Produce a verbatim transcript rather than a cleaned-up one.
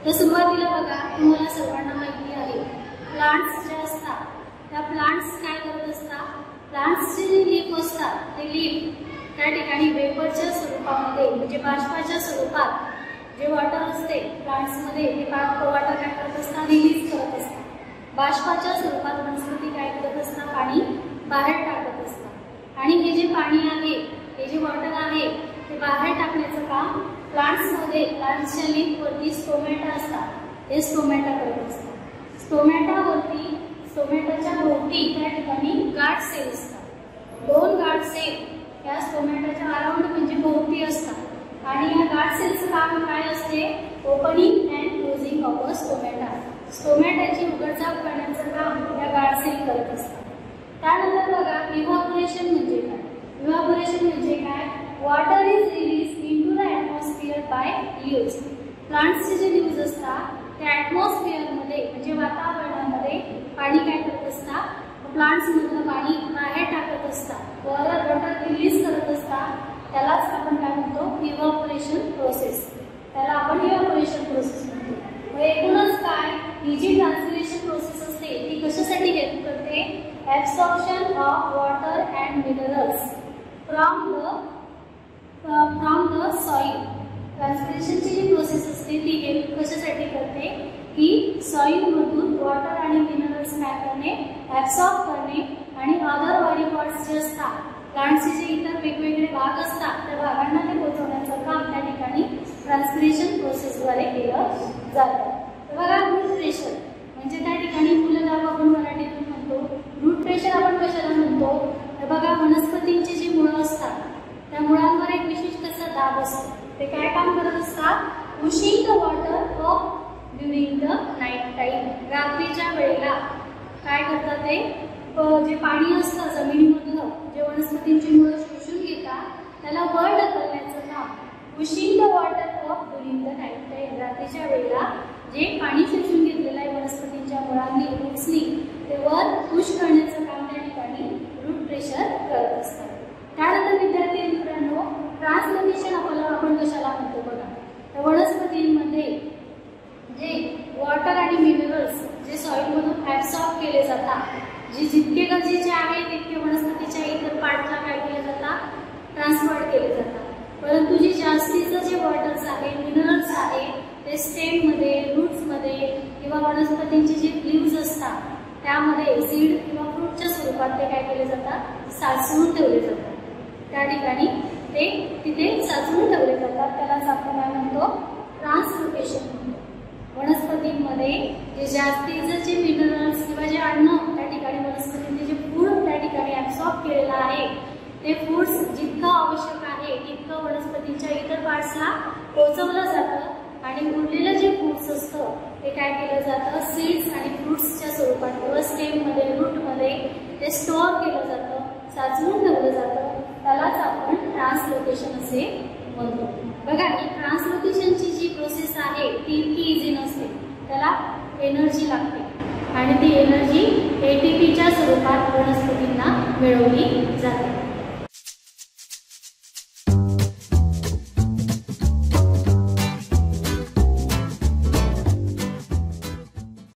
तर सुरुवातीला बघा तुम्हाला सर्वांना माहिती आहे प्लांट्स जे असतात त्या प्लांट्स काय करत असतात, प्लांट्सचे जे लीफ असतात ते लीफ त्या ठिकाणी वेपरच्या स्वरूपामध्ये म्हणजे बाष्पाच्या स्वरूपात जे वॉटर असते प्लांट्समध्ये ते वॉटर काय करत असतात, रिलीज करत असतात. बाष्पाच्या स्वरूपात वनस्पती काय करत असतात, पाणी बाहेर टाकत असतात. आणि हे जे पाणी आहे, हे जे वॉटर आहे ते बाहेर टाकण्याचं काम प्लांट्समध्ये प्लांट्सच्या लीफवरती स्टोमॅटा असतात, ते स्टोमॅटा करत असतात. स्टोमॅटावरती स्टोमॅटाच्या भोवती त्या ठिकाणी गार्ड सेल असतात. दोन गार्ड सेल या स्टोमॅटाच्या अराउंड म्हणजे भोवती असतात. आणि या गार्ड सेलचं काम काय असते, opening and closing of a stomata. स्टोमॅटाची उघडझाप करण्याचं काम या गार्ड सेल करत असतात. त्यानंतर बघा इव्हॅपोरेशन म्हणजे काय. इव्हॅपोरेशन म्हणजे काय, water is release into the atmosphere by leaves. प्लांट्सचे जे लीव्हज असतात ते ॲटमॉस्फिअरमध्ये म्हणजे वातावरणामध्ये पाणी काय करत असतात, प्लांट्स मधलं पाणी बाहेर टाकत असतात, वॉटर रिलीज करत असतात. त्यालाच आपण काय म्हणतो, इव्हॅपोरेशन प्रोसेस. त्याला आपण इव्हॅपोरेशन प्रोसेस म्हणतो. एकूणच काय, ही जी ट्रान्सपिरेशन प्रोसेस असते ती कशासाठी हेल्प करते, absorption of water and minerals from the from the soil. ट्रान्सपिरेशनची जी प्रोसेस असते ती हेल्प कशासाठी करते, की सॉइलमधून वॉटर आणि मिनरल्स काय करणे, ॲब्सॉर्ब करणे आणि अदर बॉडी पार्ट्स जे असतात प्लांट्सचे जे इतर वेगवेगळे भाग असतात त्या भागांना ते पोहोचवण्याचं काम त्या ठिकाणी ट्रान्सपिरेशन प्रोसेसद्वारे केलं जातं. तर बघा रूट प्रेशर म्हणजे त्या ठिकाणी मूलदाब आपण मराठीतून म्हणतो. रूट प्रेशर आपण कशाला म्हणतो, तर बघा वनस्पतींची जी मुळं असतात त्या मुळांवर एक विशिष्ट असा दाब असतो. ते काय काम करत असतात, pushing the water up during the night time. रात्रीच्या वेळेला काय करतात, ते जे पाणी असतं जमिनीमधलं जे वनस्पतींची मुळं शोषून घेतात त्याला वर ढकलण्याचं काम, pushing the water up during the night time. रात्रीच्या वेळेला जे पाणी शोषून घेतलेलं आहे वनस्पतींच्या मुळांनी रूट्सनी ते वर पुश करण्याचं काम त्या ठिकाणी रूट प्रेशर करत असतात. त्यानंतर विद्यार्थी मित्रांनो ट्रान्सलोकेशन आपल्याला आपण कशाला म्हणतो बघा, तर वनस्पतींमध्ये जे वॉटर आणि मिनरल्स जे सॉइलमधून ॲब्सॉर्ब केले जातात, जे जितके गरजेचे आहे तितके वनस्पतीच्या इतर पार्टला काय केले जातात, ट्रान्सफर केले जातात. परंतु जे जास्तीचं जे वॉटर्स आहे, मिनरल्स आहे ते स्टेममध्ये, रूट्समध्ये किंवा वनस्पतींचे जे लीव्ज असतात त्यामध्ये सीड किंवा फ्रूटच्या स्वरूपात ते काय केले जातात, साचवून ठेवले जातात. त्या ठिकाणी ते तिथे साचवून ठेवले जातात. त्यालाच आपण काय म्हणतो, ट्रान्सलोकेशन म्हणतो. वनस्पतींमध्ये जे जास्तीचं जे मिनरल्स किंवा जे अन्न त्या ठिकाणी वनस्पतींचे जे फूड त्या ठिकाणी ॲब्सॉर्ब केलेलं आहे ते फूड्स जितकं आवश्यक आहे तितकं वनस्पतीच्या इतर पार्ट्सला पोहोचवलं जातं आणि उरलेलं जे फूड्स असतं ते काय केलं जातं, सीड्स आणि फ्रूट्सच्या स्वरूपात किंवा स्टेममध्ये, रूटमध्ये ते स्टोअर केलं जातं, साचवून ठेवलं जातं. त्यालाच आपण ट्रान्सलोकेशन असे म्हणतो. बघा ही ट्रान्सलोकेशनची जी प्रोसेस आहे ती इतकी इझी नसते, त्याला एनर्जी लागते आणि ती एनर्जी एटीपीच्या स्वरूपात वनस्पतींना मिळवली जाते.